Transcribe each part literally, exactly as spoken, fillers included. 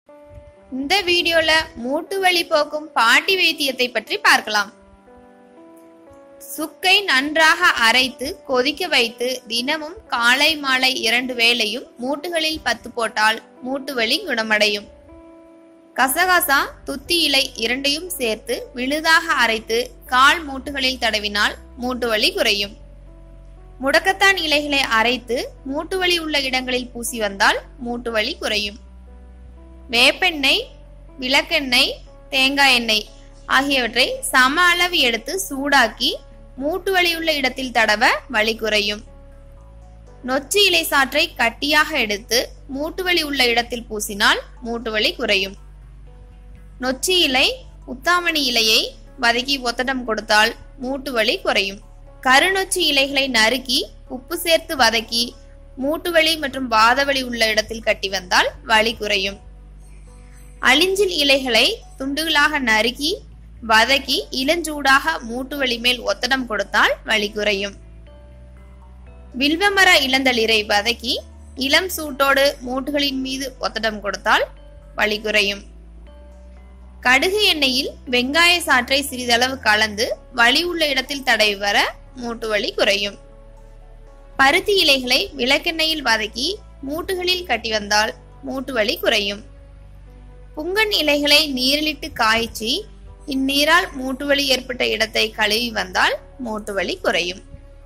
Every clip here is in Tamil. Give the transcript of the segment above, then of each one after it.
இந்த வீடியோல மூட்டு வலி போக்கும் பாட்டி வைத்தியத்தை பற்றி பார்க்கலாம். சுக்கை நன்றாக அரைத்து கொதிக்க வைத்து தினமும் காலை மாலை இரண்டு வேளையும் மூட்டுகளில் பத்து போட்டால் மூட்டு வலி குணமடையும். கசகசா, துத்தி இலை இரண்டையும் சேர்த்து விழுதாக அரைத்து கால் மூட்டுகளில் தடவினால் மூட்டு வலி குறையும். முடக்கத்தான் இலைகளை அரைத்து மூட்டு வலி உள்ள இடங்களில் பூசி வந்தால் மூட்டு வலி குறையும். வேப்பெண்ணெய், விளக்கெண்ணெய், தேங்காய் எண்ணெய் ஆகியவற்றை சம அளவு எடுத்து சூடாக்கி மூட்டு வலி உள்ள இடத்தில் தடவ வலி குறையும். நொச்சி இலை சாற்றை கட்டியாக எடுத்து மூட்டு வலி உள்ள இடத்தில் பூசினால் மூட்டு வலி குறையும். நொச்சி இலை, உத்தாமணி இலையை வதக்கி ஒத்தடம் கொடுத்தால் மூட்டு வலி குறையும். கருநொச்சி இலைகளை நறுக்கி உப்பு சேர்த்து வதக்கி மூட்டு வலி மற்றும் வாதவலி உள்ள இடத்தில் கட்டி வந்தால் வலி குறையும். அழிஞ்சில் இலைகளை துண்டுகளாக நறுக்கி வதக்கி இளஞ்சூடாக மூட்டு வலி மேல் ஒத்தடம் கொடுத்தால் வலி குறையும். வில்வமர இளந்தளிரை வதக்கி இளம் சூட்டோடு மூட்டுகளின் மீது ஒத்தடம் கொடுத்தால் வலி குறையும். கடுகு எண்ணெயில் வெங்காய சாற்றை சிறிதளவு கலந்து வலி உள்ள இடத்தில் தடவி வர மூட்டு வலி குறையும். பருத்தி இலைகளை விளக்கெண்ணெயில் வதக்கி மூட்டுகளில் கட்டி வந்தால் மூட்டு வலி குறையும். புங்கன் இலைகளை நீரிலிட்டு காய்ச்சி இந்நீரால் மூட்டு வலி ஏற்பட்ட இடத்தை கழுவி வந்தால் மூட்டு வலி குறையும்.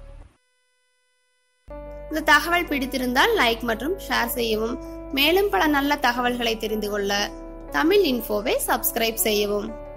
இந்த தகவல் பிடித்திருந்தால் லைக் மற்றும் ஷேர் செய்யவும். மேலும் பல நல்ல தகவல்களை தெரிந்து கொள்ள தமிழ் இன்ஃபோவை சப்ஸ்கிரைப் செய்யவும்.